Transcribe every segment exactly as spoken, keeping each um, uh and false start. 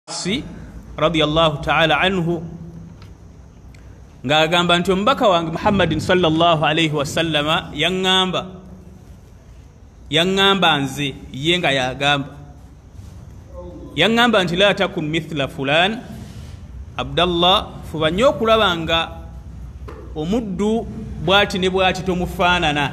si radiyallahu ta'ala anhu ngagamba nti ombaka wange Muhammadin sallallahu alayhi wa sallama yangamba yangamba nze yenga yagamba yangamba nti la takun mithla fulan Abdallah fubanyo kulabanga omuddu bwati ne bwati tomufaanana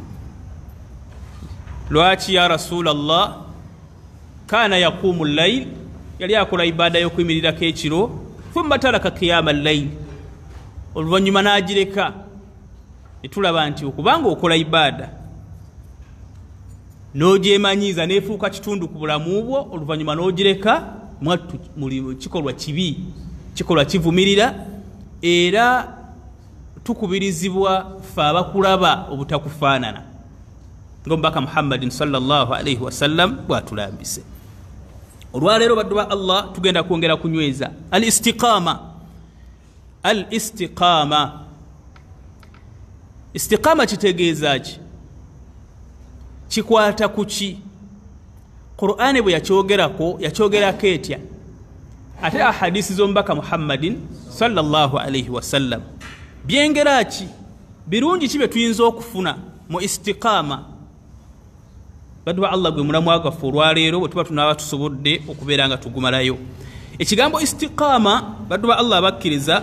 lwaki ya Rasulallah kana yaqumu al-layl yali akola ibada y'okuyimirirako ekiro thumma taraka qiyama al-layl oluvannyuma n'agireka netulaba nti okubanga okola ibada n'ogyemanyiiza neefuuka kitundu ku bulamu bwo oluvannyuma n'ogireka mwattu muli kikolwa kibi kikolwa kivumirira era tukubirizibwa ffe abakulaba obutakufaanana ng'omubaka Muhammadin sallallahu alayhi wa sallam bw'atulambise. Olwaleero baddu ba Allah tugenda kwongera kunyweza al istiqama al istiqama istiqama kitegeeza ki kikwata kuki Qur'ani bwe yakyogerako yakyogerako etya ate ahadisi z'omubaka Muhammadin sallallahu alayhi wa sallam byengera ki birungi kibe tuyinza okufuna mu istiqama baddu ba Allah gwe mulamu agafu olwaleero bwe tuba tunaaba tusobodde okubeera nga tugumalayo ekigambo istiqama baddu ba Allah bakkiriza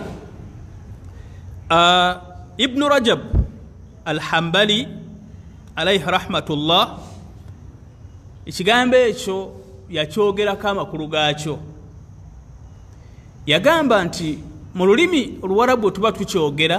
uh, Ibn Rajab al-Hanbali alayhi rahmatullah ekigambo ekyo yakyogerako amakulu gaakyo yagamba nti mu lulimi oluwarabu tuba tukyogera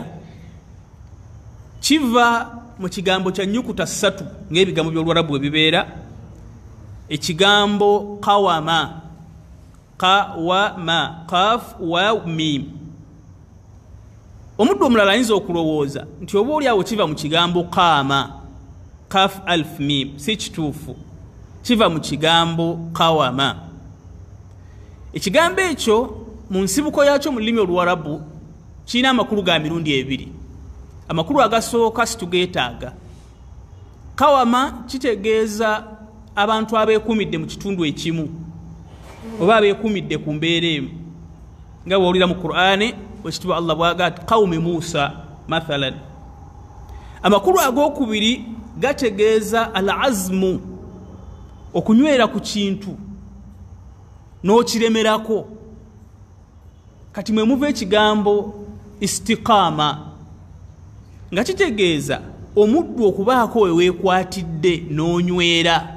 kiva mu kigambo kya nnyukuta ssatu ng'ebigambo by'oluwarabu bwe bibeera ekigambo qawama qawama qaf wa mim omuddu omulala ayinza okulowooza nti oba oli awo kiva mu kigambo qaama kaf alf mim si kituufu kiva mu kigambo qawama ekigambo ekyo mu nsibuko yaakyo mu lulimi oluwarabu kirina amakulu ga mirundi ebiri. Amakulu agasooka situgeetaaga. Qawama kitegeeza abantu abeekumidde mu kitundu ekimu oba abeekumidde ku mbeera emu nga bw'owulira mu Qur'ani bwekitibwa Allah bw'agamba qawmi Musa mathalan. Amakulu ag'okubiri gategeeza al azmu okunywera ku kintu n'okiremerako kati mwe muva ekigambo istiqama nga kitegeeza omuddu okubaako we weekwatidde n'onywera.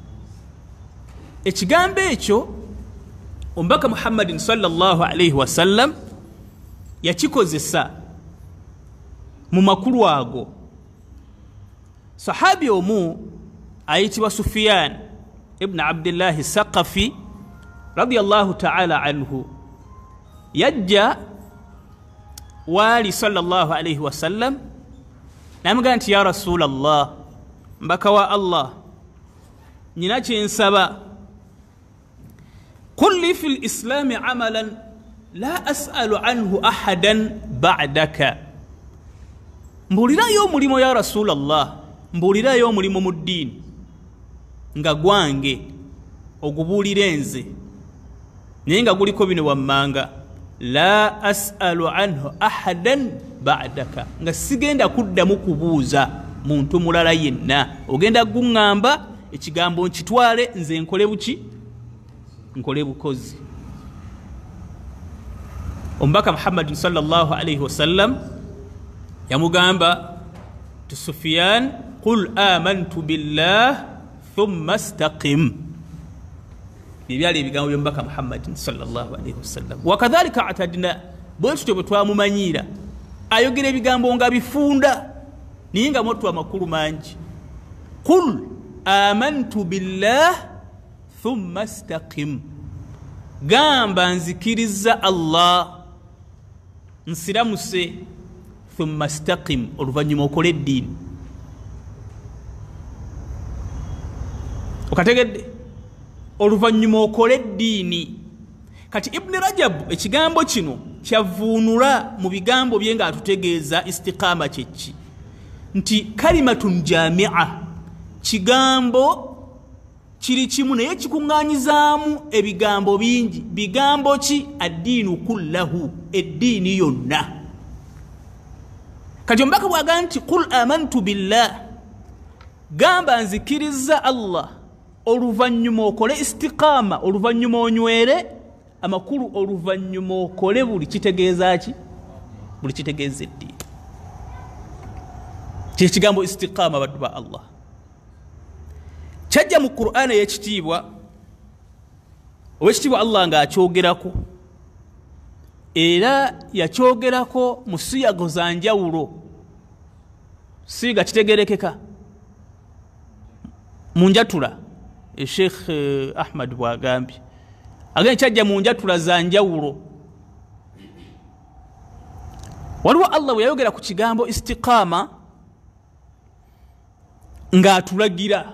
Ekigambo ekyo omubaka Muhammadin sallallahu alayhi wa sallam yakikozesa mu makulu ago. Sahabi omu ayitibwa Sufyan ibn Abdillahi Saqafi radiyallahu ta'ala anhu yajja waali sallallahu alayhi wa sallam namugamba nti ya Rasulallah mbaka wa Allah nyina kyensaba qul li fil islami amalan la as'alu anhu ahadan ba'daka mbulirayo omulimo ya Rasulallah mbulirayo omulimo mu ddiini nga gwange ogubuulire nze naye nga guliko bino wammanga la as'alu anhu ahadan ba'daka nga sigenda kuddamu kubuuza muntu mulala yenna ogenda guŋŋamba ekigambo nkitwale nze nkole buki nkole bukozi. Omubaka Muhammadin sallallahu alayhi wasallam yamugamba tu Sufyan qul amantu billah thumma istaqim bibyali ebigambo by'omubaka Muhammadin sallallahu alayhi wasallam. Wakadhalika atadna bwe tutyo bwe twamumanyira ayogera ebigambo nga bifunda naye nga mottu amakulu mangi. Qul amantu billah thumma istaqim gamba nzikiriza Allah nsiramuse thumma istaqim oluvannyuma okole eddiini. Okategedde oluvannyuma okole eddiini. Kati Ibn Rajab ekigambo kino kyavuunula mu bigambo bye nga atutegeeza istiqama kyeki nti kalimatun jamia kigambo kiri kimu naye kikuŋŋaanyizaamu ebigambo bingi. Bigambo ki? Addiinu kullahu, eddiini yonna. Kati omubaka bw'agamba nti qul amantu billah, gamba nzikiriza Allah, oluvannyuma okole istiqaama, oluvannyuma onywere amakulu, oluvannyuma okole buli kitegeeza ki? Buli kitegeeza eddiini. Kyekigambo istiqaama baddu ba Allah. Kyajja mu Qur'aani ey'ekitiibwa, ow'ekitiibwa Allah ng'akyogerako, era yakyogerako mu siyago za njawulo. Siga kitegerekeka mu njatula, Sheikh Ahmad bw'agambye agenda kyajja mu njatula za njawulo. Waliwo Allah bwe yayogera ku kigambo istiqaama ng'atulagira,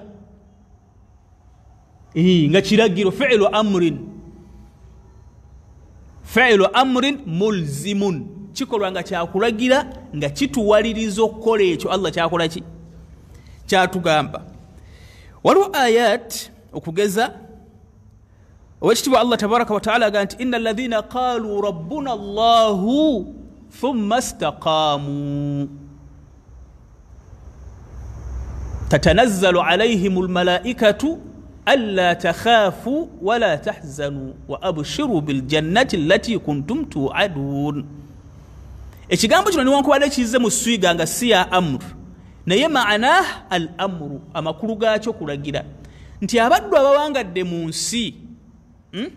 nga kiragiro, fi'lu amrin, fi'lu amrin mulzimun, kikolwa nga kyakulagira nga kituwaliriza okukola ekyo Allah kyakola ki? Kyatugamba. Waliwo ayat okugeza owekitiibwa Allah tabaraka wa ta'ala agamba nti inna alladhina qalu rabbuna Allahu thumma istaqamu tatanazzalu alayhim almalaikatu alla takhafu wala tahzanu wa abshiru bil jannati allati kuntum tu'adun. Ekigambo kino niwankubadde kize mu swiga nga si ya amr, naye maana al amru, amakulu gaakyo kulagira nti abaddu abawangadde mu nsi hmm?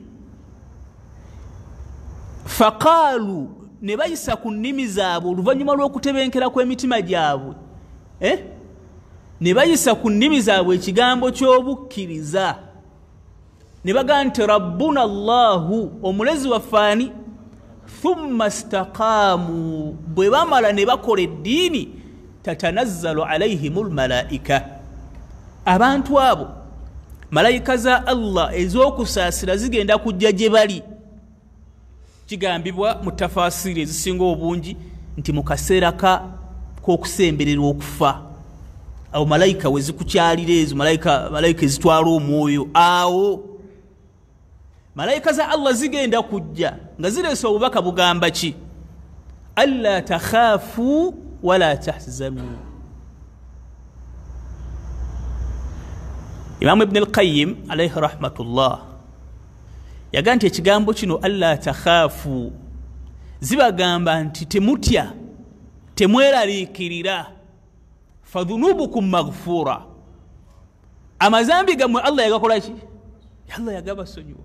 faqaalu, ne bayisa ku nnimi zaabwe oluvannyuma lw'okutebenkera kw'emitima gyabwe eh? ne bayisa ku nnimi zaabwe ekigambo ky'obukkiriza, ne bagamba nti rabbuna Allahu, omulezi waffaani, thumma istaqaamu, bwe bamala ne bakola eddiini, tatanazzalu alayhimul malaika, abantu abo malayika za Allah ez'okusaasira zigenda kujja gye bali. Kigambibwa mu tafasiri ezisinga obungi nti mu kaseera k'okusemberera okufa, awo malayika we zikukyalira ezo, malayika malayika ezitwala omwoyo, awo malayika za Allah zigenda kujja nga zireese obubaka bugamba ki? Alla takhaafu wala tahzanu. Imam Ibn al-Qayyim alayhi rahmatullah yagamba nti ekigambo kino alla takhaafu zibagamba nti temutya, temweraliikirira, fadhunubukum maghfura, amazambi gammwe Allah yagakola ki? Allah yagabasonyiwa.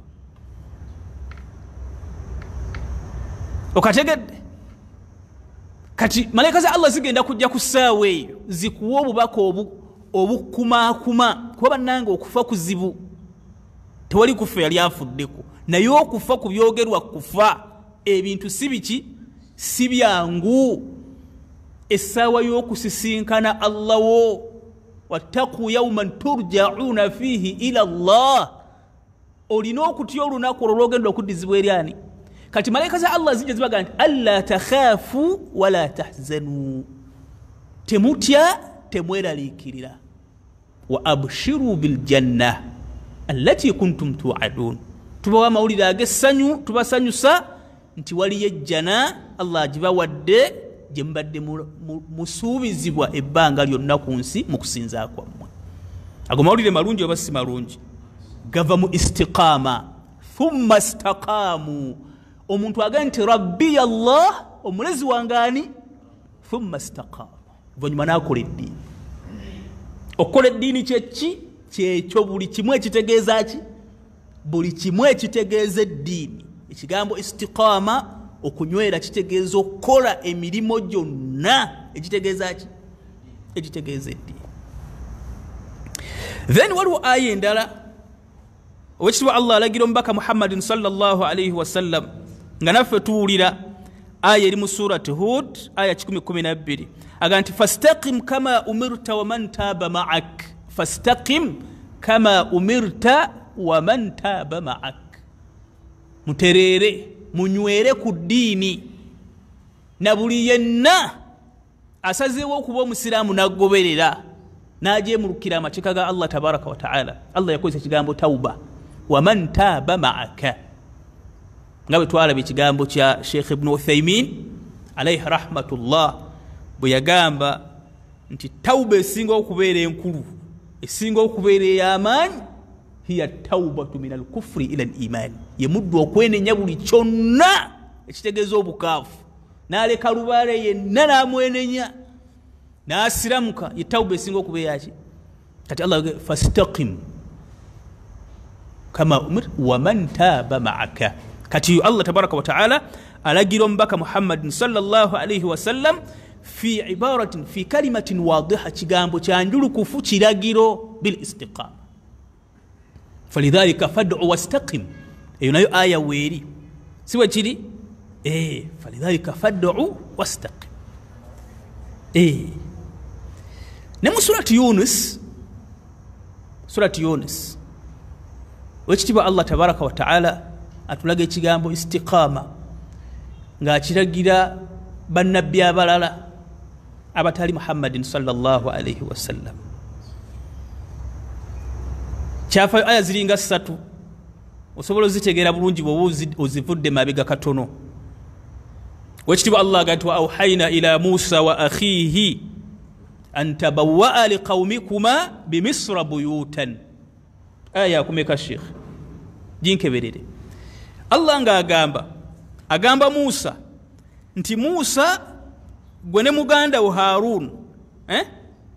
Okategedde? Kati malaika za Allah zigenda kujja ku ssaawa eyo zikuwa obubaka obukumaakuma, kuba bannange okufa kuzibu, tewali kufa yali afuddeko, naye okufa ku byogerwa kufa, ebintu si biki? Si byangu. Essaawa y'okusisinkana Allah wo, wattaqu yawman turja'una fihi ila Allah, olina okutya olunaku olwo lw'ogenda okuddizibwa eri ani? Kati malaika za Allah zijja zibaga nti alla takhaafu wala tahzanu, temutya temweraliikirira, wa abshiru bil janna allati kuntum tu'adun, tubawa amawulire ag'essanyu, tubasanyusa nti waliyo ejjana Allah agibawadde gye mbadde musuubizibwa ebbanga lyonna ku nsi mu kusinza kwammwe. Ago mawulire malungi oba si malungi? Gava mu istiqaama, thumma istaqaamu. Omuntu agamba nti rabbi Allah, omulezi wangaani, thumma istaqaama, oluvannyuma n'akola eddiini. Okukola eddiini kyeki? Kyekyo buli kimu ekitegeeza ki? Buli kimu ekitegeeza eddiini. Ekigambo istiqaama, okunywera, kitegeeza okukola emirimu gyonna ekitegeeza ki? Ekitegeeza eddiini. Then waliwo aya endala owekitiibwa Allah alagira omubaka Muhammadin sallallahu alayhi wa sallam, nga naffe tuwulira aya eri mu surati Hud aya kikumi kumi na bbiri, aga nti fastaqim kama umirta wa man taaba ma'ak, fastaqim kama umirta wa man taaba ma'ak, mutereere munywere ku ddiini, na buli yenna asazeewo okuba omusiraamu n'agoberera n'ajeemulukira amateeka ga Allah tabaraka wa ta'ala. Allah yakozesa ekigambo tauba, waman taaba ma'aka, nga bwe twalaba ekigambo kya Sheikh Ibn Uthaymin alayhi rahmatullah bwe yagamba nti tauba esinga okubeera enkulu, esinga okubeera ey'amaanyi, hiya taubatu min alkufri ila alimaani, ye muddu okwenenya buli kyonna ekitegeeza obukaafu, n'aleka lubaale yenna n'amwenenya n'asiramuka, ye tauba esinga okubeera ki. Kati Allah fastaqim kama umir waman taaba ma'aka. Kati Allah tabaraka wa ta'ala alagira omubaka Muhammadin sallallahu alayhi wa sallam fi ibaratin fi kalimatin wadiha, kigambo kyanjulukufu kiragiro bil istiqama. Falidhalika fad'u wastaqim, eyo nayo aya weeri siwe kiri eh, falidhalika fad'u wastaqim. eh ne mu surati Yunus, surati Yunus wekitiibwa Allah tabaraka wa ta'ala atulaga ekigambo istiqama nga akiragira bannabbi abalala abatali Muhammadin sallallahu alayhi wa sallam. Kyafa aya ziringa ssatu, osobola ozitegeera bulungi bw'oba ozivudde mabega katono. Wekitiibwa Allah agati wa awhayna ila Musa wa akhihi an tabawwa'a liqaumikuma bimisra buyutan. Aya kumeka Sheikh jinkeberere. Allah nga agamba agamba Musa nti Musa gwe ne muganda wo Harun eh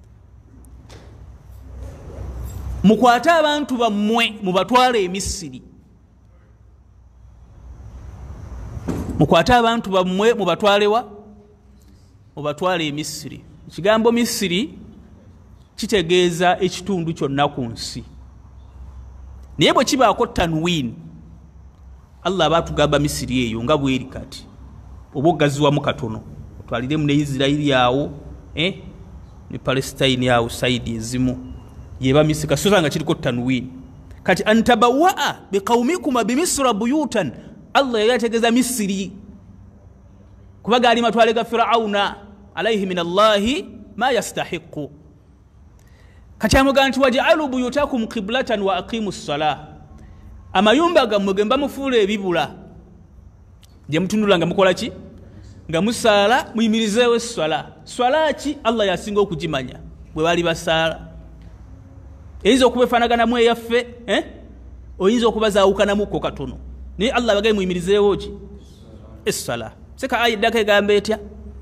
mukwata abantu bammwe mubatwale e Misiri, mukwata abantu bammwe mubatwale wa mubatwale e Misiri. Ekigambo Misiri kitegeeza ekitundu kyonna ku nsi, naye bwe kibaako tanwin Allah abatugamba Misiri eyo nga bweri kati oba ogaziwamu katono otwaliremu ne Isirairi awo eh? ne Palestine yawo saidi ezimu yeba Misiri kasoza nga kiriko tanwin. Kati antabawaa biqaumikuma bimisra buyutan, Allah yategeza Misiri kubaga ali matwale ga Firauna alayhi min Allahi ma yastahiqu. Kati amugamba nti waj'alu buyutakum qiblatan wa aqimus salah, amayumba gammwe gemba mufuula ebibula gye mutundula nga mukola ki, nga musaala muyimirizeewo esswala. Swala ki Allah yasinga okugimanya bwe bali basaala. Eyinza okuba efaanaganamu eyaffe eh? Oyinza okubazaawukanamuko katono, naye Allah bagaye muyimirizeewo ki essala. Seka aya eddako egamba etya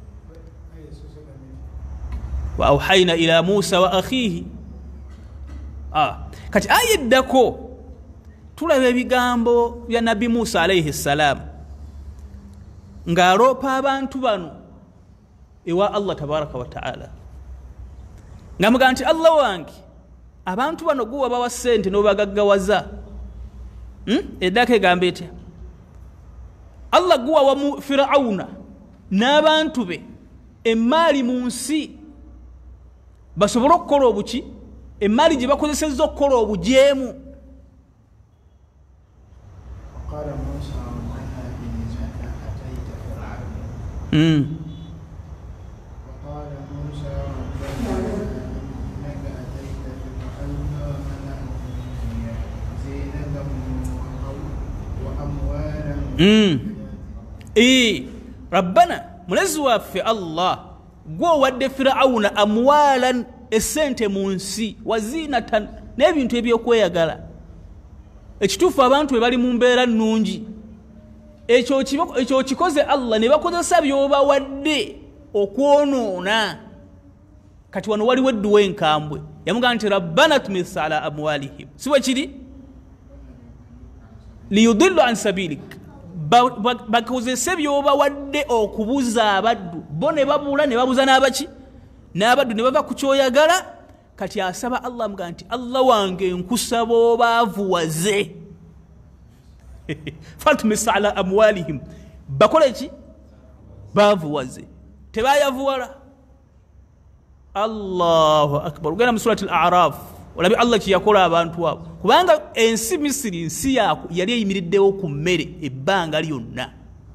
wa awhayna ila Musa wa akhihi. ah. Kati aya eddako tulaba ebigambo bya Nabi Musa alayhi salam ng'aloopa abantu bano ewa Allah tabaraka wa ta'ala, nga mugamba nti Allah wange abantu bano guwa bawa ssente n'obagaggawaza. hmm? Eddako egamba etya Allah guwa wa Firauna n'abantu be emmaali mu nsi basobole okukola obuki, emmaali gye bakozesezza okukola obujeemu. Mm. Mm. Eh, Rabbana mulezi waffe Allah gwe wadde Firauna amwalan essente mu nsi wazinatan n'ebintu ebyokweyagala. Ekituufu abantu bwe bali mu mbeera nnungi, ekyo kikoze Allah ne bakozesa by'oba wadde okwonoona. Kati wano waliwo edduwa enkambwe yamugamba nti Rabbana tumis ala amwalihim, siwe kiri liyudillu an sabilik, bakozese by'oba wadde okubuza abaddu, bo ne babula ne babuza n'abaki n'abaddu ne bava ku kyoyagala. Kati asaba Allah mugamba nti Allah wange nkusaba obaavuwaze fatumis ala amwalihim, bakole ki baavuwaze tebayavuwala. Allahu akbar. Ugenda mu surati al-A'raf olabi Allah kiyakola abantu abo, kubanga ensi Misiri nsi yaako yali eyimiriddewo ku mmere ebbanga lyonna,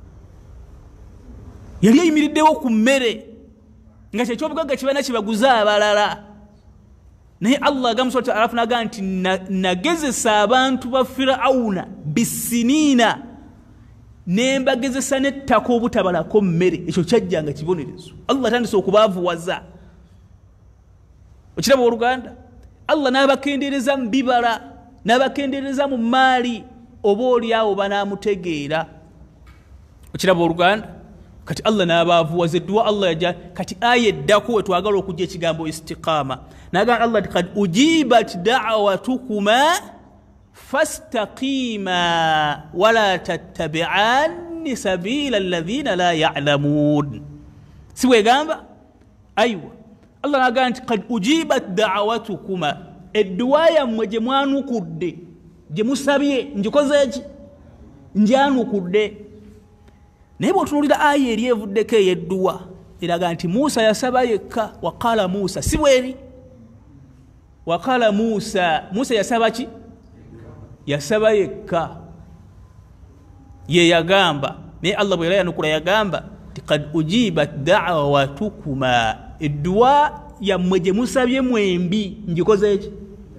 yali eyimiriddewo ku mmere nga kyekyo obugagga kibaana kibaguza abalala. naye Allah agamba surati Al-Araf naga nti nagezesa abantu ba Firawuna bisinina nembagezesa n'ettaka obutabalako mmere ekyo kyajjanga kibonerezo Allah atandise okubaavuwaza okiraba oluganda Allah n'abakendeereza mu bibala n'abakendeereza mu maali oba oliawo banaamutegeera okiraba oluganda kati Allah n'abaavuwaza edduwa Allah yajja kati aya eddako we twagala okujja ekigambo istiqaama naga Allah qad ujibat da'watukuma fastaqima wala tattabi'an sabila alladhina la ya'lamun siwe gamba aywa Allah naga nti qad ujibat da'watukuma edduwa mwe je mwanukudde je musabye njikoze eki njanukudde naye bw'otunuulira aya eri evuddeko ey'edduwa eraga nti Musa yasaba yekka waqala Musa si bweri waqala Musa Musa yasaba ki yasaba yekka ye yagamba naye Allah bwe yayanukula yagamba ti qad ujibat da'watukuma edduwa yammwe gye musabye mwembi njikoze eki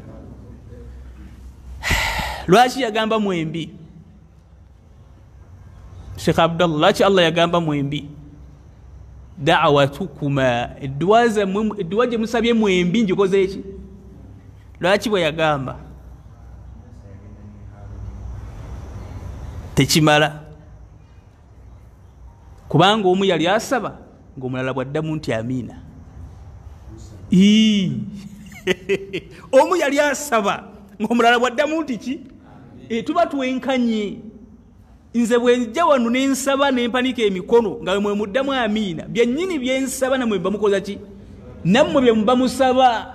lwaki yagamba mwembi Sheikh Abdallah lwaki Allah yagamba mwembi da'watukuma edduwa zammwe edduwa gye musabye mwembi njikoze eki lwaki bwe yagamba tekimala kubanga omu yali asaba ng'omulala bwaddamu nti amiina omu yali asaba ng'omulala bwaddamu nti ki e, tuba twenkanye nze bwe njja wano ne nsaba ne mpanika emikono nga mwe muddamu amiina byennyini bye nsaba namwe mba mukoza ki nammwe bye muba musaba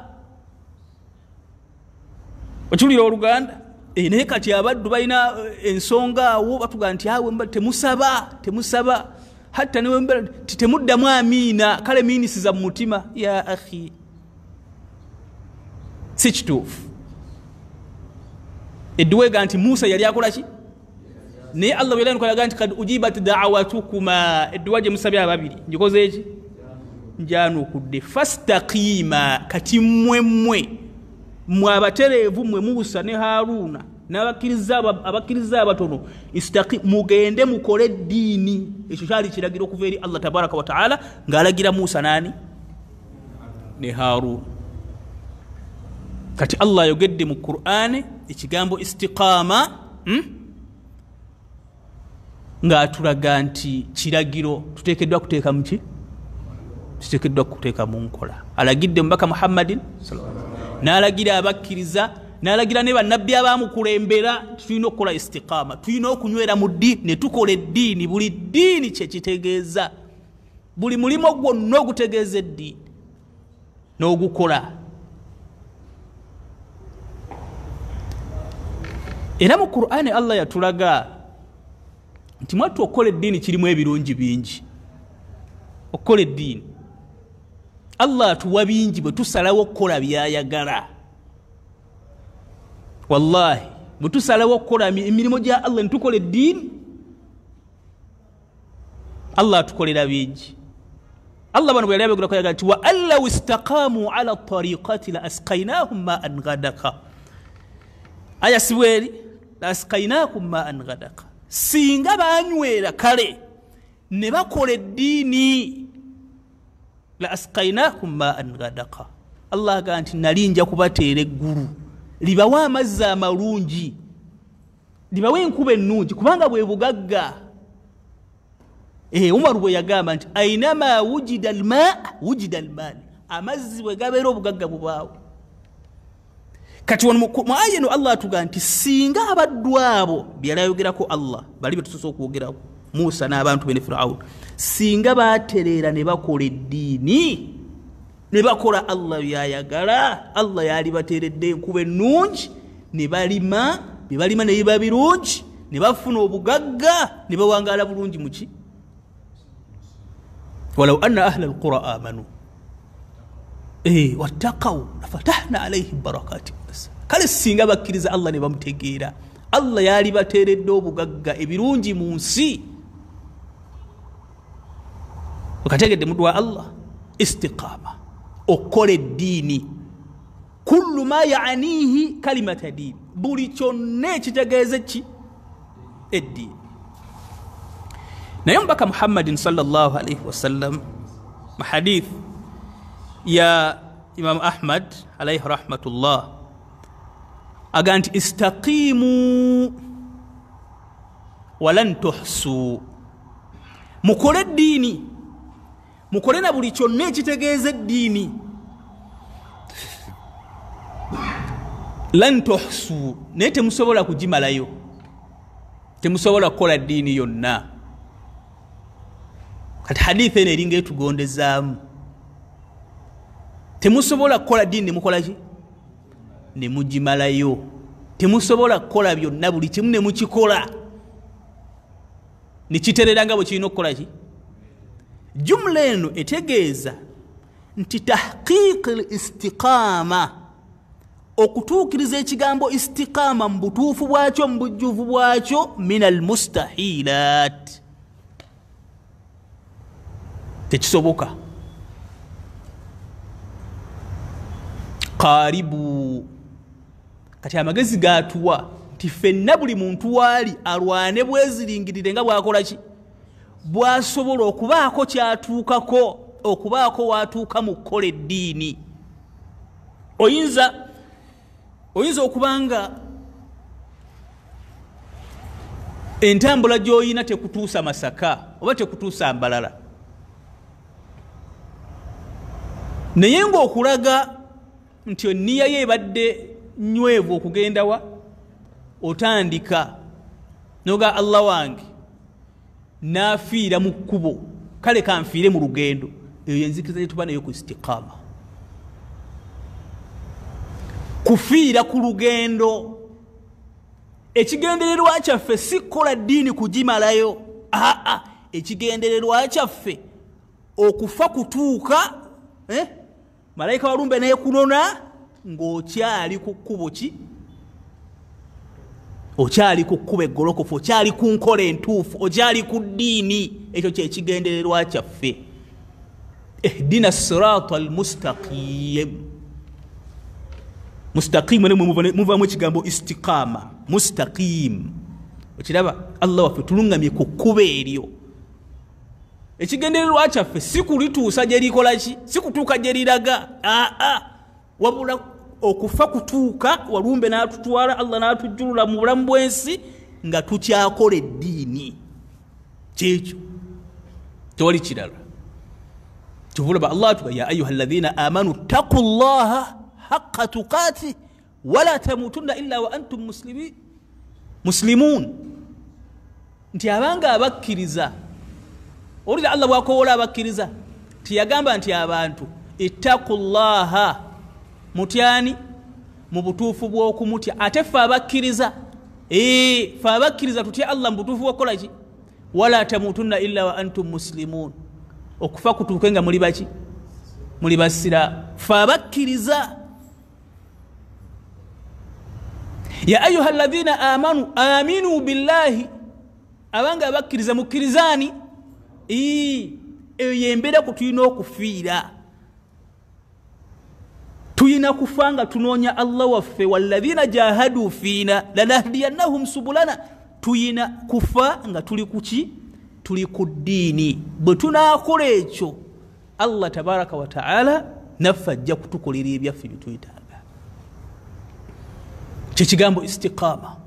okiwulira oluganda e, naye kati abaddu balina ensonga awo batuga nti awe temusaba temusaba hatta ne temuddamu amiina kale miinisiza mu mutima ya akhi si kituufu edduwega nti Musa yali akola ki naye Allah bwe yankolaga nti kad ujibat da'watukuma edduwa gye musabye ababiri njikoze eki njanukudde fastaqima kati mmwemmwe mwe abatereevu mmwe Musa ne Haruna n'abakkiriza abakkiriza abatono istaqim mugende mukole eddiini ekyo kyali kiragiro okuva eri Allah tabaraka wa taala ng'alagira Musa nani ne Haruna kati Allah ayogedde mu Qur'ani ekigambo istiqama hmm? ng'atulaga nti kiragiro tuteekeddwa kuteeka muki tuteekeddwa kuteeka mu nkola alagidde mubaka Muhammadin n'alagira abakkiriza n'alagira ne bannabbi abaamukulembera tulina okukola istiqama tulina okunywera mu ddiini ne tukola eddiini buli ddiini kye kitegeeza buli mulimo gwonna ogutegeeza eddiini n'ogukola era mu Qur'ani Allah yatulaga nti mwattu okukola eddiini kirimu ebirungi bingi okukola eddiini Allah atuwa bingi bwe tusalawo okukola byayagala wallahi bwe tusalawo okukola emirimu gya Allah ne tukola eddiini Allah atukolera bingi Allah bano bwe yali abagula koyaga nti wa allaw istaqamu ala tariqati la asqaynahum ma'an ghadaka aya sibweri la asqaynahum ma'an ghadaka singa banywera kale ne bakola eddiini la asqaynahum ma'an ghadaka Allah aga nti nalinja kubateera eggulu libawa amazzi amalungi libawa enkuba ennungi kubanga bwe bugagga eh Umar bwe yagamba nti ainama wujida alma wujida almal amazzi bwe gabeera obugagga bubaawo kati wano mu ayeno Allah atuga nti singa abaddu abo byalayogerako Allah bali betusoso okwogerako Musa n'abantu bene Firaun singa batereera ne bakola eddiini ne bakola Allah byayagala Allah yali bateeredde enkuba ennungi ne balima ne balima ne biba birungi ne bafuna obugagga ne bawangaala bulungi muki walau anna ahla alqura amanu eh wattaqaw lafatahna alayhim barakati kale singa bakkiriza Allah ne bamutegeera Allah yali bateeredde obugagga ebirungi mu nsi okategedde mudwa Allah istiqama okukola eddiini kullu ma yaanihi kalimata din buli kyonna ekitegeeza ki eddiini naye omubaka muhammadin sallallahu alaihi wasallam mu hadith ya imam ahmad alaihi rahmatullah aga nti istaqimu walan tuhsu mukole eddiini mukole na buli kyonna ekitegeeza eddiini lan tuhsu naye temusobola kugimalayo temusobola kukola ddiini yonna kati hadithi eno eringa etugondezaamu temusobola kukola ddiini nemukola ki nemugimalayo temusobola kukola byonna buli kimu nemukikola nekiterera nga bwe kirina okukola ki jumla eno etegeeza nti tahqiqi l istiqaama okutuukiriza ekigambo istiqaama mu butuufu bwakyo mu bujjuvu bwakyo min almustahilat tekisoboka qaribu kati amagezi gatuwa nti ffenna buli muntu waali alwane bweziringirire nga bwakola ki bwasobola okubaako kyatuukako okubaako watuuka mu kukola eddiini oyinza oyinza okubanga entambula gy'oyina tekutuusa Masaka oba tekutuusa Mbalala naye ng'okulaga nti oniya ye ebadde nywevu okugenda wa otandika noga Allah wange naafiira mu kkubo kale kanfiire mu lugendo eyo yenzikiriza gye tuba nayo ku istiqaama kufiira ku lugendo ekigendererwa kyaffe si kukola ddiini kugimalayo aa ekigendererwa kyaffe okufa kutuuka eh? malayika walumbe neekunona ng'okyali ku kkubo ki okyali ku kkubo eggolokofu okyali ku nkola entuufu okyali ku ddiini ekyo kyekigendererwa kyaffe ihdina sirata almustaqim mustaqim ne muvamu ekigambo istiqama mustaqim okiraba Allah waffe tulungamye ku kkubo eryo ekigendererwa kyaffe si kulituusa gye likola ki si kutuuka gye liraga aa wabula okufa kutuuka walumbe n'atutwala Allah n'atujjulula mu bulamu bw'ensi nga tukyakola eddiini kyekyo tewali kirala tuvulaba Allah tuga ya ayuha alladhina amanu taqullaha haqqa tuqati wala tamutunna illa wa antum muslimin muslimun nti abanga abakkiriza olira Allah bwakowola abakkiriza tiyagamba nti abantu ittaqullaha mutyani mu butuufu bw'okumutya ate ffe abakkiriza ee ffe abakkiriza tutya Allah mu butuufu bw'okukola ki wala tamutunna illa wa antum muslimun okufa kutuuke nga muli baki muli basira ffe abakkiriza ya ayuha alladhina amanu aminu billahi abanga abakkiriza mukkirizani ee eyo yembeera kutulina okufiira tuyina kufanga tunoonya Allah waffe walladhina jahadu fiina lanahdiyannahum subulana tuyina kufa nga tuli kuki tuli ku ddiini bwe tunaakola ekyo Allah tabaraka wa taala naffe ajja kutukolera ebyaffe bye twetaaga kyekigambo istiqaama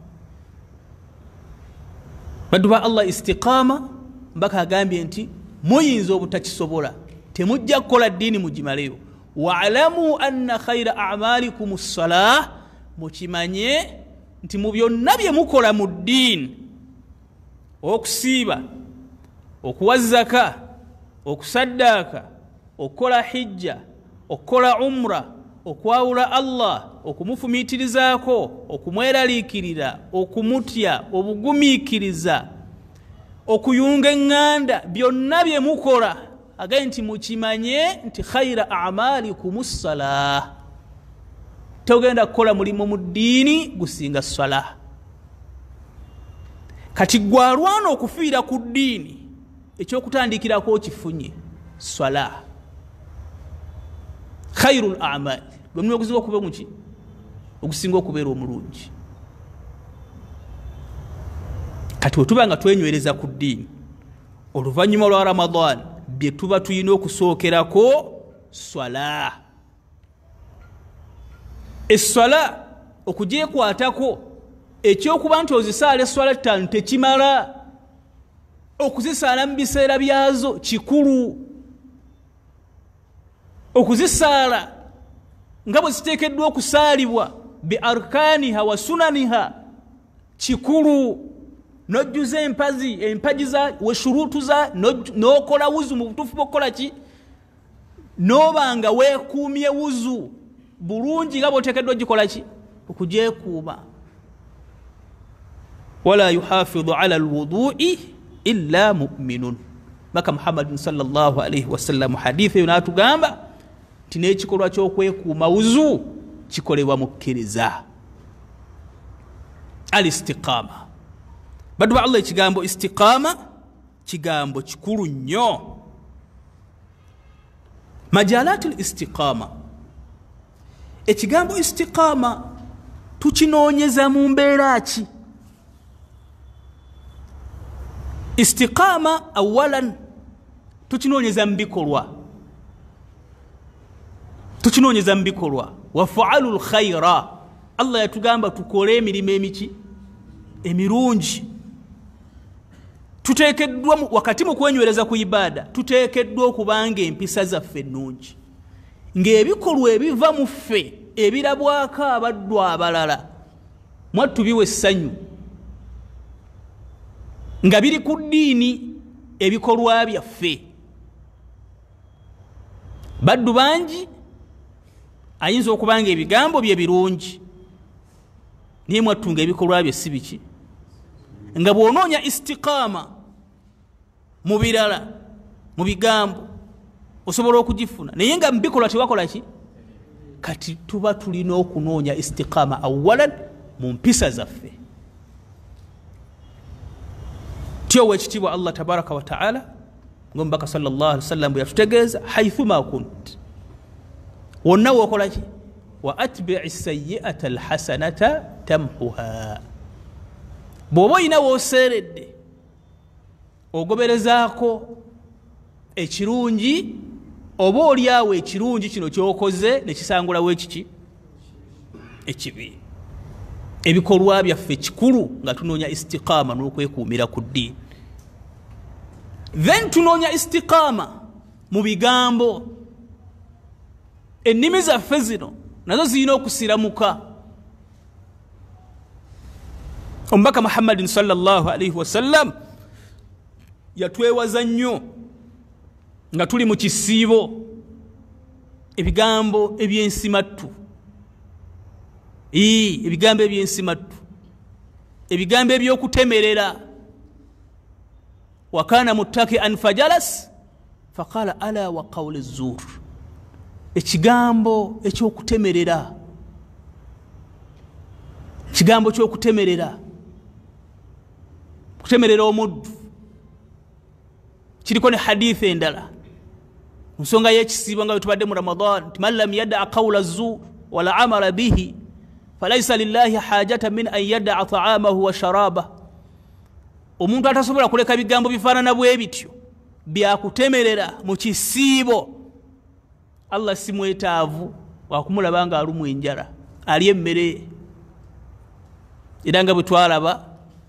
baddu ba Allah istiqaama mbaka agambye nti muyinza obutakisobola temujja kukola ddiini mugimaleyo wa'lamu anna khayra a'malikum as-salah mukimanye nti mu byonna bye mukola mu ddiini okusiiba okuwa zaka okusaddaaka okukola hijja okukola umra okwawula Allah okumufumiitirizaako okumweraliikirira okumutya obugumiikiriza okuyunga eŋŋanda byonna bye mukola agaye nti mukimanye nti khayra a'malikum as-salah togenda kukola mulimu mu ddiini gusinga salah kati gwalwana okufiira ku ddiini ekyokutandikirako kifunye salah khayrul a'mal bwe okuzinga okuba muki okusinga okubeera omulungi. Kati otuba nga twenywereza ku ddiini oluvannyuma lwa Ramadan bye tuba tulina okusookerako swala. Esswala okugyekwatako ekyokuba nti ozisaala esswala ttaano tekimala, okuzisaala mu biseera byazo kikulu. Okuzisaala nga bwe ziteekeddwa okusaalibwa bi arkaniha wa sunaniha kikulu. Nojjuza empazi empaji za we shurutu za n'okola wuzu mu butuufu bw'okukola ki n'obanga weekuumye wuzu bulungi nga bw'oteekeddwa gikola ki okugyekuuma. Wala yuhafidhu ala alwudu'i illa mu'minun. Maka Muhammadin sallallahu alayhi wasallam hadithi eyo n'atugamba nti n'ekikolwa ky'okwekuuma wuzu kikolebwa mukkiriza. Al istiqama. Baddu ba Allah ekigambo istiqama kigambo kikulu nnyo. Majalatul istiqama. Ekigambo istiqama tukinoonyeza mu mbeera ki? Istiqama awalan tukinoonyeza mu bikolwa. Tukinoonyeza mu bikolwa. Wa fa'alul khayra. Allah yatugamba tukole emirimu emiki emirungi. Tuteekeddwa wakati mu kwenywereza ku ibada tuteekeddwa okubanga empisa zaffe ennungi, ng'ebikolwa ebiva mu ffe ebirabwako abaddu abalala mwattu biwa essanyu nga biri ku ddiini ebikolwa byaffe. Baddu bangi ayinza okubanga ebigambo bye birungi naye mwattu nga ebikolwa bye si biki, nga bw'onoonya istiqama mu birala mu bigambo osobola okugifuna naye nga mu bikolwa tewakola ki. Kati tuba tulina okunoonya istiqama awalan mu mpisa zaffe. Tyo wekitiibwa Allah tabaraka wa ta'ala ng'omubaka sallallahu alaihi wasallam bwe yatutegeeza haithuma kunt wonna wookola ki wa atbi'i sayyi'ata alhasanata tamhuha. Bw'oba olina w'oseeredde ogoberezaako ekirungi oba oliawo ekirungi kino ky'okoze ne kisangulawo ekiki ekibi. Ebikolwa byaffe kikulu nga tunoonya istiqama n'okwekuumira ku ddiini. Then tunoonya istiqama mu bigambo. Ennimi zaffe zino nazo zirina okusiramuka. Omubaka Muhammadin sallallahu alayhi wasallam yatwewaza nnyo nga tuli mu kisiibo ebigambo ebyensimattu. Ii ebigambo ebyensimattu, ebigambo ebyokutemerera. Wakana muttaki'an fajalas faqala ala wa qawli zur. Ekigambo ekyokutemerera, kigambo ky'okutemerera, kutemerera omuddu kiriko ne hadithi endala nsonga y'ekisiibo nga tubadde mu Ramadan man lam yada'a qawla zur wala amala bihi falaysa lillahi hajatan min an yada'a ta'amahu wa sharaba. Omuntu atasobola kuleka bigambo bifaanana bwe bityo byakutemerera mu kisiibo, Allah si mwetaavu wakumulaba nga alumu enjala ali emmere. Era nga bwe twalaba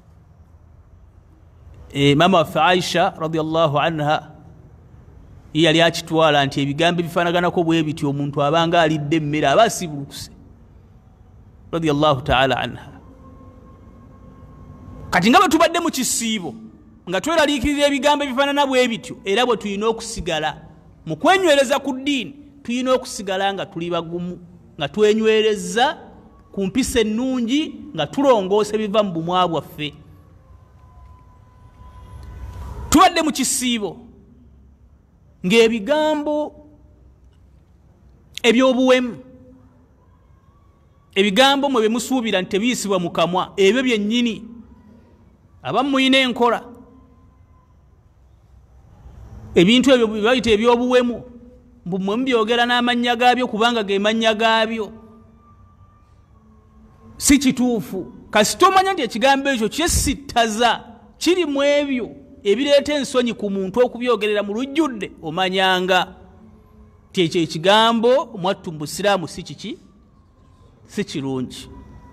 e mama waffe Aisha radiyallahu anha yali akitwala nti ebigambo bifaanaganako bwe bityo omuntu abanga alidde emmere aba asibulukuse radiyallahu ta'ala anha. Kati nga bwe tubadde mu kisiibo nga tweraliikirira ebigambo ebifaanana bwe bityo era bwe tulina okusigala mu kwenywereza ku ddiini tulina okusigala nga tuli bagumu nga twenywereza ku mpisa ennungi nga tulongoosa ebiva mu bumwa bwaffe. Tubadde mu kisiibo ng'ebigambo eby'obuwemu, ebigambo mwe bemusuubira nti tebiyisibwa mu kamwa, ebyo byennyini abamu muyina enkola ebintu ebyo bayita eby'obuwemu mmwe mubyogera n'amannya gaabyo kubanga ge mannya gaabyo si kituufu kasita omanya nti ekigambo ekyo kyesittaza kiri mu ebyo ebireeta ensonyi ku muntu okubyogerera mu lujjudde omanyanga ti ekyo ekigambo omwattu mu busiraamu si kiki si kirungi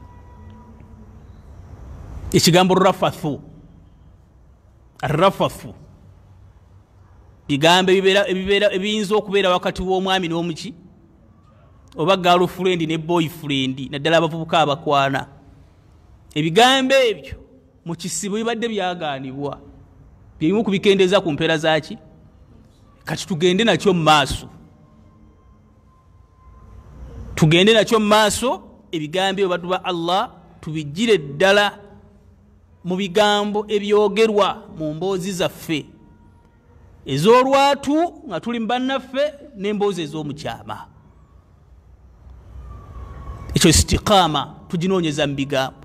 ekigambo rafathu rafathu bigambo ebiyinza okubeera wakati w'omwami n'omuki oba girlfriend ne boyfriend naddala abavubuka abakwana ebigambo ebyo mu kisibo bibadde byagaanibwa byebimu kubikendeeza ku mpeera zaki kati tugende nakyo mu maaso tugende nakyo mu maaso ebigambo ebyo baddu ba Allah tubigire ddala mu bigambo ebyogerwa mu mboozi zaffe ez'olwatu nga tuli mu bannaffe n'emboozi ez'omukyama ekyo istiqaama tuginoonyeza mu bigambo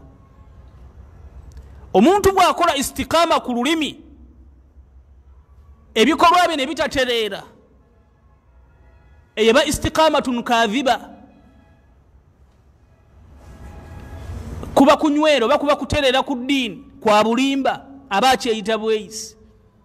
omuntu bw'akola istiqaama ku lulimi ebikolwa bye ne bitatereera eyaba istiqaamatun kaadhiba kuba kunywera oba kuba kutereera ku ddiini kwa bulimba aba akyeyita bweyisi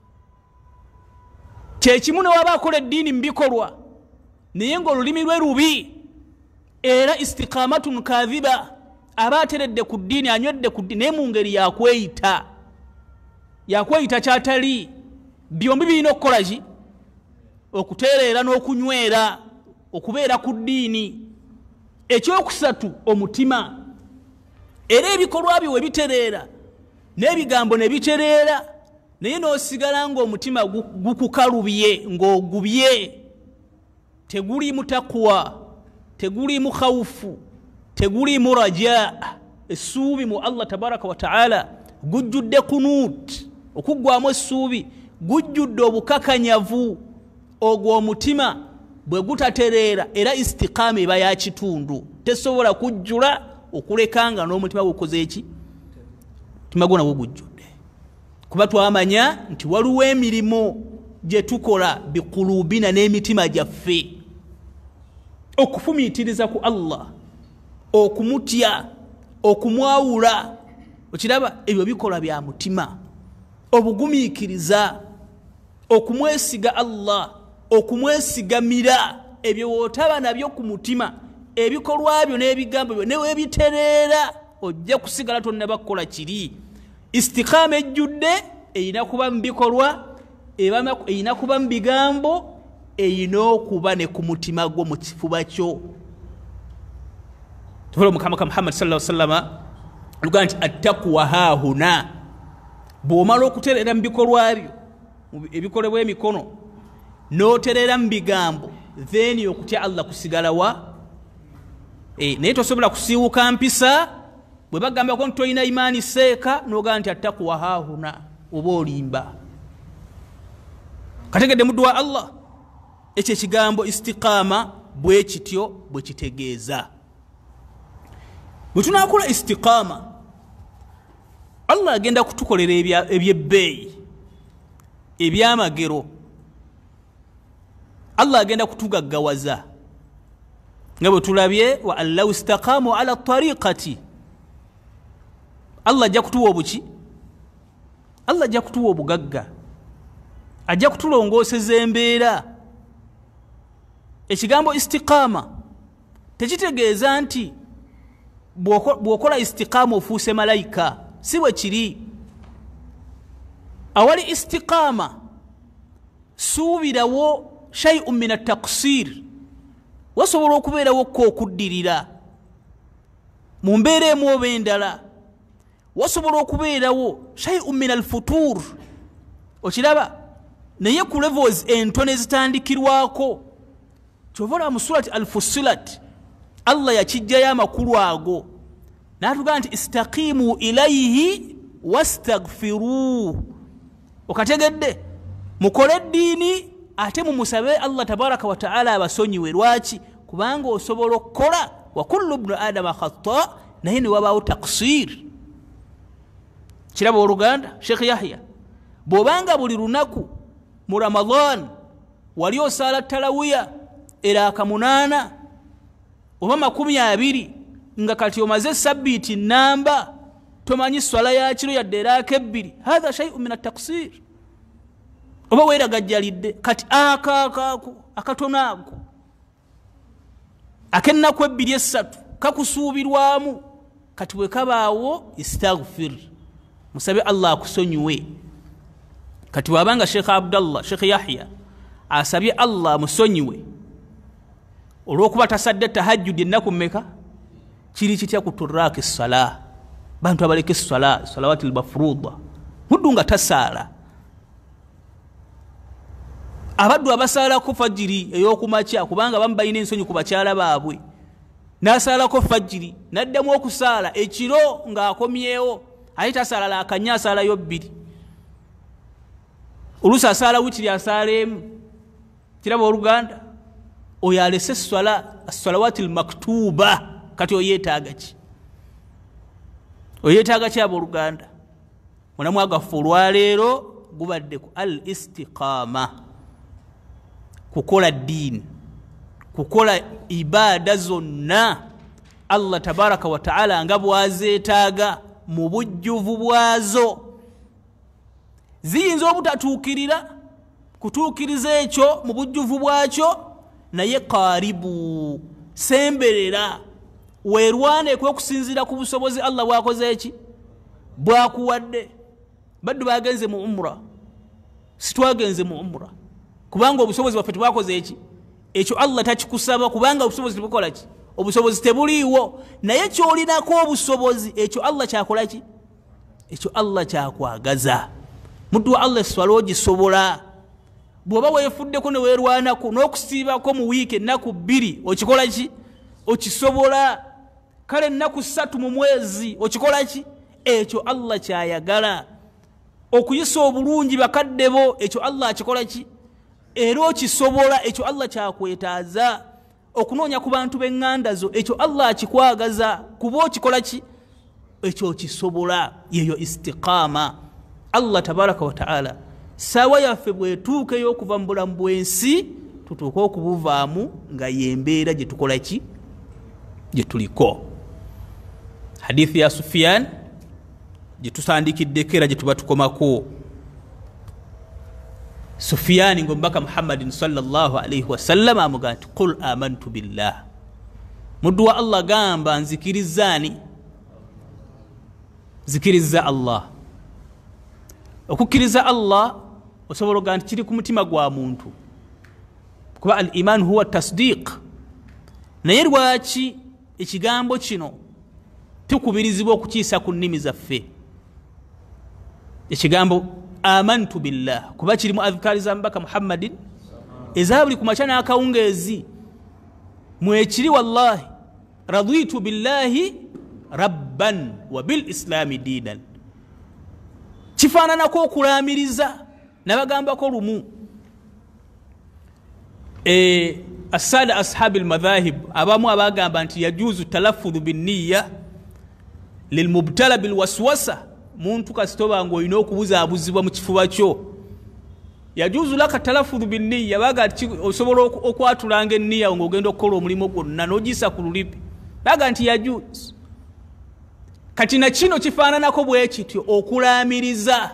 kyekimu ne waba akola eddiini mu bikolwa naye ng'olulimi lwe lubi era istiqaamatun kaadhiba aba ateredde ku ddiini anywedde ku ddiini naye mu ngeri yakweyita yakweyita kyatali byombi birina okukola ki okutereera n'okunywera okubeera ku ddiini ekyokusatu omutima era ebikolwa byo we bitereera n'ebigambo ne bitereera naye n'osigala ng'omutima gukukalubye ng'ogubye teguliimu takwa teguliimu khawufu teguliimu rajaa essuubi mu Allah tabaraka wa taala gujjudde kunuut okuggwamu essuubi gujjudde obukakanyavu ogwo omutima bwe gutatereera era istiqaama eba ya kitundu tesobola kujjula okulekanga n'omutima gukoze eki mutima gwona gugujjudde kuba twamanya nti waliwo emirimu gye tukola bikulubina n'emitima gyaffe okufumiitiriza ku Allah okumutya okumwawula okiraba ebyo bikola bya mutima obugumiikiriza okumwesiga Allah okumwesigamira ebyo wootaba nabyo ku mutima ebikolwa byo n'ebigambo byo newe bitereera ojja kusigala tonna bakola kiri istiqaama ejjudde eyina kuba mu bikolwa eyina kuba mu bigambo eyina okuba ne ku mutima gwo mu kifuba kyo tuvola mukama ka Muhammad sallallahu alaihi wasallam luga nti attaqwa haahuna bw'omala okutereera mu bikolwa byo ebikolebwa emikono n'otereera mu bigambo then okutya Allah kusigala wa eh naye tosobola kusiiwuka mpisa bwe bagamba ko toyina imaani seeka n'ogaa nti attaqwa haahuna oba olimba kategedde muddu wa Allah ekyo ekigambo istiqaama bwe kityo bwe kitegeeza bwe tunaakola istiqaama Allah agenda kutukolera ebyebbeeyi ebyamagero Allah agenda kutugaggawaza nga bwe tulabye wa allahu istaqaamu ala tariqati Allah ajja kutuwa obuki Allah ajja kutuwa obugagga ajja kutulongooseza embeera ekigambo istiqaama tekitegeeza nti bw'okola istiqaama ofuuse malayika si bwe kiri awali istiqaama suubirawo shay'un min at-taqsir wasobola okubeerawo ko okuddirira mu mbeera emu oba endala wasobola okubeerawo shay'un min al-futur okiraba naye ku levels entone zitandikirwako kyovola mu surati al-fussilat Allah yakijjayo amakulu ago n'atugaa nti istaqimu ilayhi wastaghfiruhu okategedde mukole eddiini ate mumusabe Allah tabaraka wa taala abasonyiwe lwaki kubanga osobola okukola wa kullu ibnu adama khata naye ne wabaawo taksir kiraba oluganda Sheikh Yahya bw'obanga buli lunaku mu Ramadan wali osaala talawiya era akamunana oba makumi abiri nga kati omaze sabiti namba tomanyi swala ya kiro yadde eraka ebbiri hatha shay'un min at-taqsir oba weeragajjalidde kati akaakaako akatono ako akennaku ebbiri essatu kakusuubirwamu kati bwe kabaawo istaghfir musabe Allah akusonyiwe kati wabanga Sheikh Abdallah Sheikh Yahya asabye Allah musonyiwe olwokuba tasadde tahajjud ennaku mmeka kiri kitya kuturaka essala bantu abaleke essala salawatil mafruḍa muddu nga tasaala abaddu abasalako fajiri ey'okumakya kubanga bamu balina ensonyi ku bakyala baabwe n'asaalako fajiri n'addamu okusaala ekiro ng'akomyewo ate tasaala akanya asaalayo bbiri oluusi asaala witiri asaala emu kiraba oluganda oyo alese essala as-salawatil maktuba kati oyeetaaga ki oyeetaaga ki abooluganda munamu agaffe olwaleero gubadde ku al istiqaama kukola ddiini kukola ibaada zonna Allah tabaraka wa taala nga bwazeetaaga mu bujjuvu bwazo ziyinza obutatuukirira kutuukiriza ekyo mu bujjuvu bwakyo naye qaaribu semberera weerwane kwekusinzira ku busobozi Allah bwakoze eki bwakuwadde baddu bagenze mu umra sitwagenze mu umra kubanga obusobozi bwaffe tubwakoze eki ekyo Allah takikusaba kubanga obusobozi tebukola ki obusobozi tebuliiwo naye kyolinako obusobozi ekyo Allah kyakola ki ekyo Allah kyakwagaza muddu wa Allah eswala ogisobola bw'oba weefuddeko ne weerwanako n'okusiibako mu wiiki ennaku bbiri okikola ki okisobola kale ennaku ssatu mu mwezi okikola ki ekyo Allah kyayagala okuyisa obulungi bakadde bo ekyo Allah akikola ki era okisobola ekyo Allah kyakwetaaza okunoonya ku bantu b'eŋŋanda zo ekyo Allah akikwagaza kuba okikola ki ekyo kisobola yeyo istiqaama Allah tabaraka wa taala sawa yaffe bwetuukeyo okuva mu bulamu bw'ensi tutuuke okubuvaamu nga yembeera gye tukola ki gye tuliko hadithi ya Sufyan gye tusandikiddeko era gye tuba tukomako Sufyan ngombaka Muhammadin sallallahu alayhi wa sallam amuga nti qul amantu billah muddu wa Allah gamba nzikirizaani zikiriza Allah okukkiriza Allah osobola oga nti kiri ku mutima gwa muntu kuba al iman huwa tasdiq naye lwaki ekigambo kino tukubirizibwa okukiisa ku nnimi zaffe ekigambo amantu billah kuba kirimu adhkari za mbaka Muhammadin eza buli kumakya n'akawungeezi mwekiri wallahi raditu billahi rabban wa bil islami diinan kifaananako okulaamiriza nabagambako lumu e, asada ashabi almadhahib abamu abagamba nti yajuzu talaffudhu binniya lilmubtala bilwaswasa muntu kasitoba ngo olina okubuzaabuzibwa mu kifuba kyo yajuzu laka talaffudhu binniya baga osobola okwatulanga enniya ng'ogenda okukola omulimu gwonna n'ogisa ku lulipi baga nti yajuzu kati na kino kifaananako bwe kityo okulaamiriza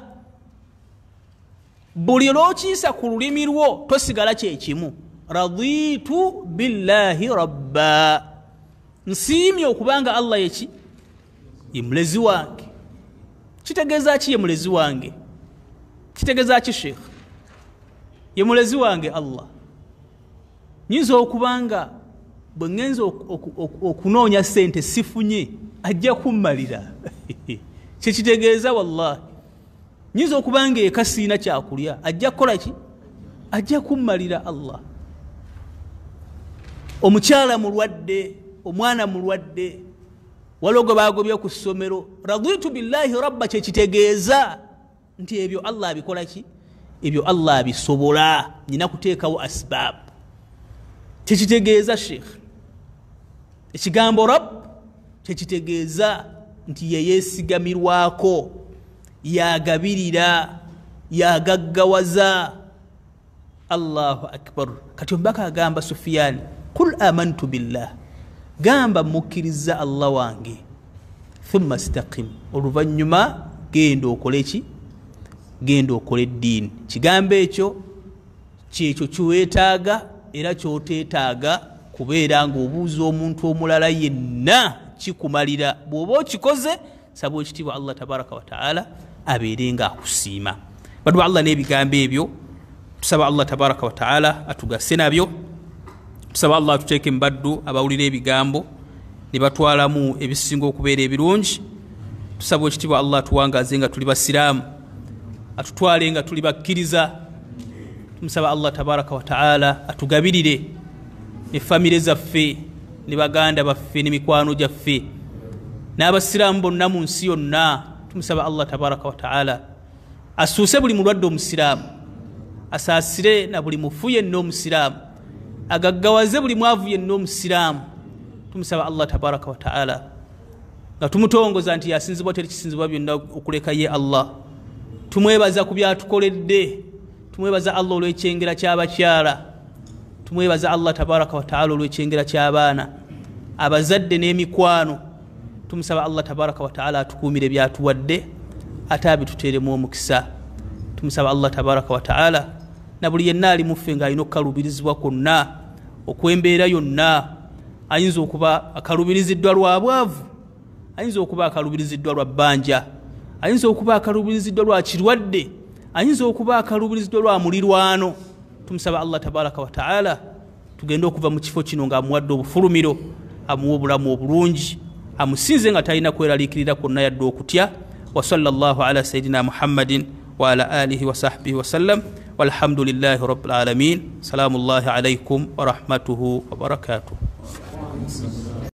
buli lw'okiisa ku lulimi lwo tosigala kyekimu raditu billahi rabba nsiimye okubanga Allah yeki ye mulezi wange kitegeeza ki ye mulezi wange kitegeeza ki sheikh ye mulezi wange Allah nyinza okubanga bwe ngenza okunoonya sente sifunye ajja kummalira kikitegeeza wallahi nyinza okubanga eka siina kyakulya ajja kukola ki ajja kummalira Allah omukyala mulwadde omwana mulwadde walogo bagobye ku ssomero raditu billahi rabba kyekitegeeza nti ebyo Allah abikola ki ebyo Allah abisobola nina kuteekawo asbab kyekitegeeza sheikh ekigambo rabb kyekitegeeza nti yeyeesigamirwako yagabirira yagaggawaza Allahu akbar. Kati ombaka agamba Sufyan, qul amantu billah, gamba mukkiriza Allah wange, thumma istaqim, oluvanyuma genda okole ki, genda okole eddiini. Kigambo ekyo kyekyo kiweetaaga era kyoteetaaga kubeera ng'obuuza omuntu omulala yenna kikumalira. Bw'oba okikoze saba ekitiibwa Allah tabaraka wa taala abeere nga akusiima. Badu Allah n'ebigambo ebyo tusaba Allah tabaraka wa taala atugase nabyo. Tusaba Allah atuteeke mu baddu abawulira ebigambo ne batwalamu ebisinga okubeera ebirungi. Tusaba ekitiibwa Allah atuwangaze nga tuli basiraamu, atutwale nga tuli bakkiriza. Tumusaba Allah tabaraka wa taala atugabirire ne famire zaffe ne baganda baffe ne mikwano gyaffe n'abasiraamu bonna mu nsi yonna. Tumusaba Allah tabaraka wa taala asuuse buli mulwadde omusiraamu, asaasire na buli mufu yenna omusiraamu, agaggawaze buli mwavu yenna omusiraamu. Tumusaba Allah tabaraka wa taala nga tumutongoza nti yasinzibwa teri kisinzibwa byonna okuleka ye Allah. Tumwebaza ku byatukoledde, tumwebaza Allah olw'ekyengera ky'abakyala, tumwebaza Allah tabaraka wa taala olw'ekyengera ky'abaana, abazadde n'emikwano. Tumusaba Allah tabaraka wa taala atukuumire byatuwadde ate abituteeremu omukisa. Tumusaba Allah tabaraka wa taala na buli yenna ali muffe ng'alina okukaluubirizibwa kwonna okw'embeera yonna. Ayinza okuba akalubiriziddwa lwa bwavu, ayinza okuba akalubiriziddwa lwa bbanja, ayinza okuba akalubiriziddwa lwa kirwadde, ayinza okuba akalubiriziddwa lwa mulirwano. Tumusaba Allah tabaraka wa taala tugende okuva mu kifo kino ng'amuwadde obufulumiro, amuwa obulamu obulungi, amusinze nga talina kweraliikirira kwonna yadde okutya. Wa sallallahu ala sayidina Muhammadin wa ala alihi wa sahbihi wa sallam, walhamdulillahi rabbil alamin. Salamullahi alaykum wa rahmatuhu wa barakatuh.